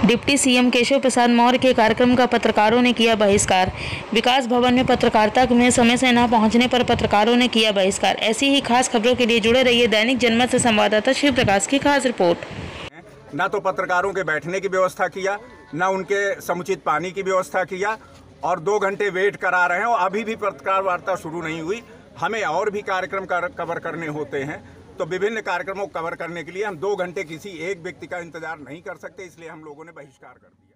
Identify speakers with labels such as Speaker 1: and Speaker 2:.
Speaker 1: Deputy CM Keshav Prasad Maurya के कार्यक्रम का पत्रकारों ने किया बहिष्कार। विकास भवन में पत्रकारिता में समय से न पहुंचने पर पत्रकारों ने किया बहिष्कार। ऐसी ही खास खबरों के लिए जुड़े रहिए दैनिक जनमत से संवाददाता शिव प्रकाश की खास रिपोर्ट।
Speaker 2: ना तो पत्रकारों के बैठने की व्यवस्था किया, ना उनके समुचित पानी की व्यवस्था किया और 2 घंटे वेट करा रहे हैं और अभी भी पत्रकार वार्ता शुरू नहीं हुई। हमें और भी कार्यक्रम कवर करने होते हैं, तो विभिन्न कार्यक्रमों को कवर करने के लिए हम 2 घंटे किसी एक व्यक्ति का इंतजार नहीं कर सकते, इसलिए हम लोगों ने बहिष्कार कर दिया।